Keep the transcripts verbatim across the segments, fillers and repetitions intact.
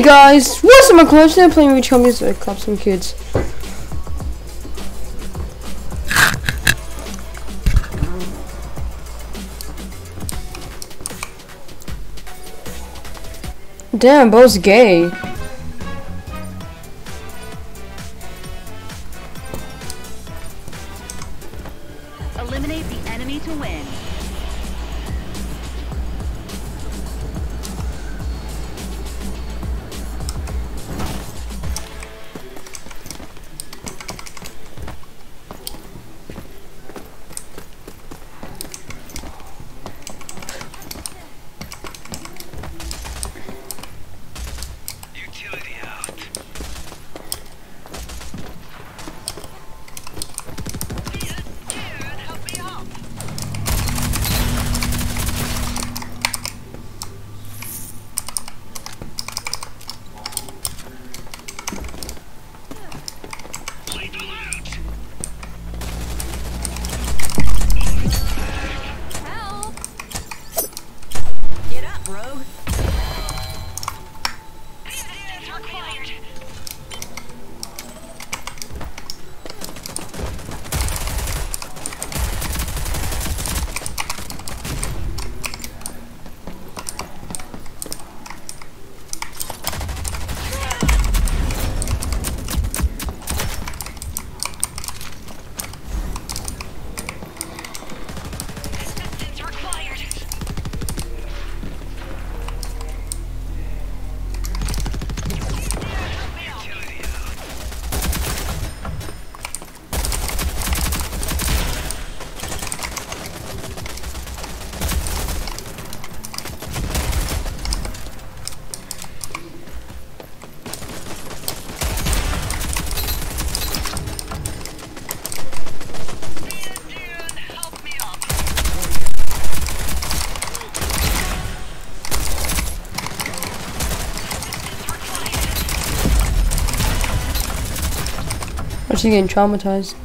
guys, what's up, my clutch? They're playing Reach Home Music, Club some kids. Damn, Bo's gay. Eliminate the enemy to win. Or is she getting traumatized?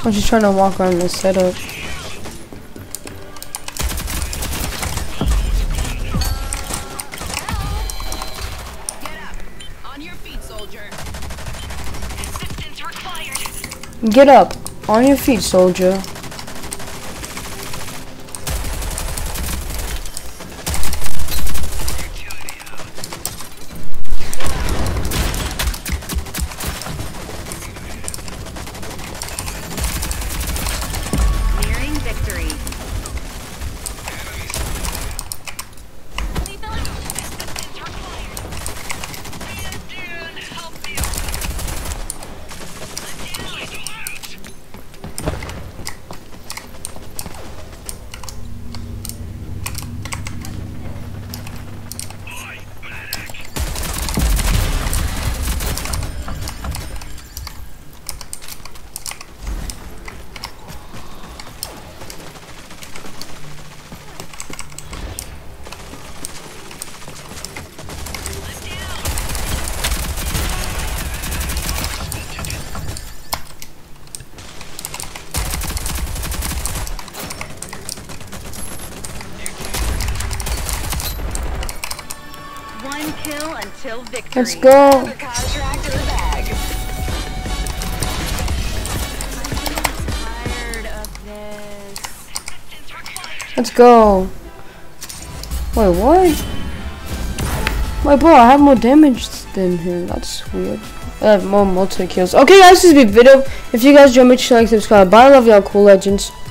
I'm just trying to walk around the setup. Get up. On your feet, soldier. Assistance required. Get up. On your feet, soldier. Nearing victory. One kill until victory. Let's go. Another contract in the bag. I'm tired of this. Let's go. Wait, what? Wait, bro, I have more damage than him. That's weird. I have more multi kills. Okay, guys, this is a big video. If you guys enjoyed, make sure to like, subscribe. Bye, I love y'all, cool legends.